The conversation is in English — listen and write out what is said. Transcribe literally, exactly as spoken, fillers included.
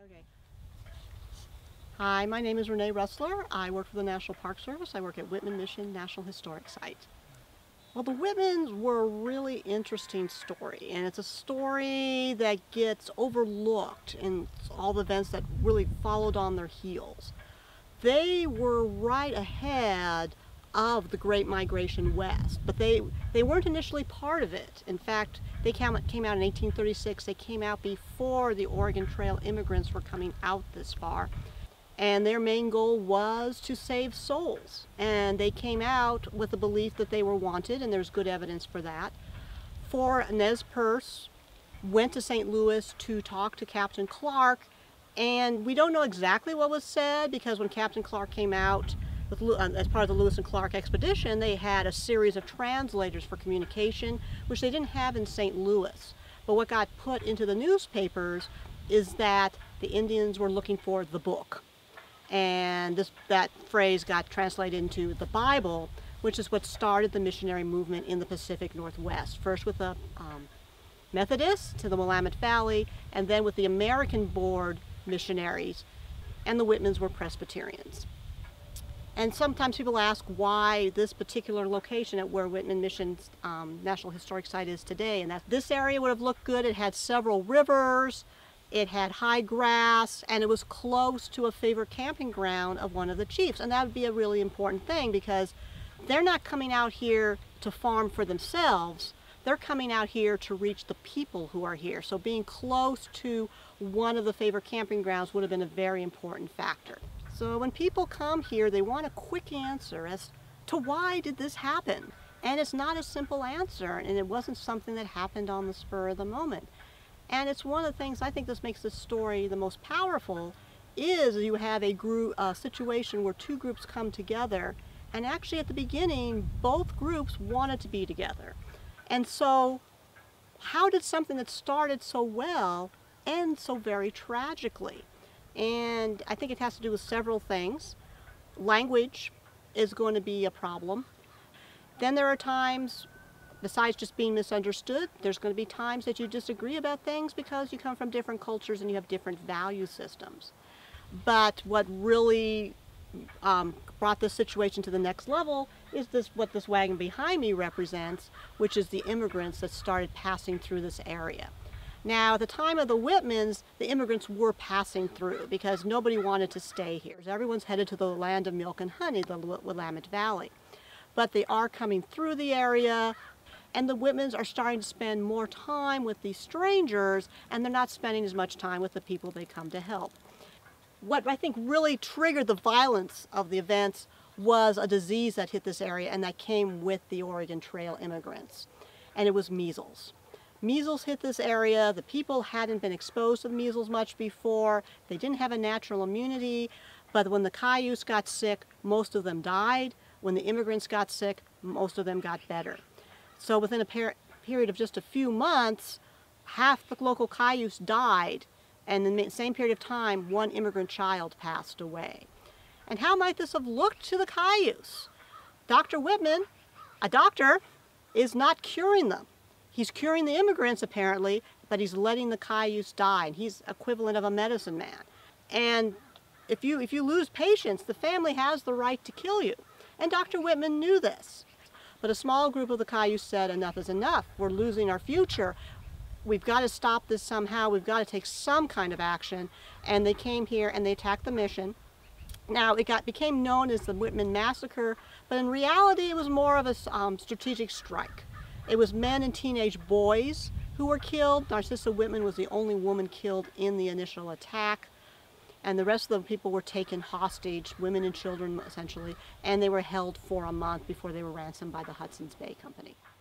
Okay. Hi, my name is Renee Rustler. I work for the National Park Service. I work at Whitman Mission National Historic Site. Well, the Whitmans were a really interesting story, and it's a story that gets overlooked in all the events that really followed on their heels. They were right ahead of the Great Migration West, but they, they weren't initially part of it. In fact, they came, came out in eighteen thirty-six. They came out before the Oregon Trail immigrants were coming out this far. And their main goal was to save souls. And they came out with the belief that they were wanted, and there's good evidence for that. For Nez Perce went to Saint Louis to talk to Captain Clark, and we don't know exactly what was said, because when Captain Clark came out with, as part of the Lewis and Clark expedition, they had a series of translators for communication, which they didn't have in Saint Louis. But what got put into the newspapers is that the Indians were looking for the book. And this, that phrase got translated into the Bible, which is what started the missionary movement in the Pacific Northwest. First with the um, Methodists to the Willamette Valley, and then with the American Board missionaries, and the Whitmans were Presbyterians. And sometimes people ask why this particular location at where Whitman Mission's um, National Historic Site is today, and that this area would have looked good. It had several rivers, it had high grass, and it was close to a favorite camping ground of one of the chiefs. And that would be a really important thing, because they're not coming out here to farm for themselves. They're coming out here to reach the people who are here. So being close to one of the favorite camping grounds would have been a very important factor. So when people come here, they want a quick answer as to why did this happen? And it's not a simple answer, and it wasn't something that happened on the spur of the moment. And it's one of the things I think this makes this story the most powerful, is you have a group, a situation where two groups come together, and actually at the beginning both groups wanted to be together. And so how did something that started so well end so very tragically? And I think it has to do with several things. Language is going to be a problem. Then there are times, besides just being misunderstood, there's going to be times that you disagree about things because you come from different cultures and you have different value systems. But what really um, brought this situation to the next level is this, what this wagon behind me represents, which is the immigrants that started passing through this area. Now, at the time of the Whitmans, the immigrants were passing through because nobody wanted to stay here. Everyone's headed to the land of milk and honey, the Willamette Valley. But they are coming through the area, and the Whitmans are starting to spend more time with these strangers, and they're not spending as much time with the people they come to help. What I think really triggered the violence of the events was a disease that hit this area, and that came with the Oregon Trail immigrants, and it was measles. Measles hit this area. The people hadn't been exposed to the measles much before. They didn't have a natural immunity, but when the Cayuse got sick, most of them died. When the immigrants got sick, most of them got better. So within a per period of just a few months, half the local Cayuse died, and in the same period of time, one immigrant child passed away. And how might this have looked to the Cayuse? Doctor Whitman, a doctor, is not curing them. He's curing the immigrants, apparently, but he's letting the Cayuse die, and he's equivalent of a medicine man. And if you, if you lose patients, the family has the right to kill you. And Doctor Whitman knew this. But a small group of the Cayuse said, enough is enough. We're losing our future. We've got to stop this somehow. We've got to take some kind of action. And they came here and they attacked the mission. Now, it got, became known as the Whitman Massacre, but in reality it was more of a um, strategic strike. It was men and teenage boys who were killed. Narcissa Whitman was the only woman killed in the initial attack. And the rest of the people were taken hostage, women and children essentially, and they were held for a month before they were ransomed by the Hudson's Bay Company.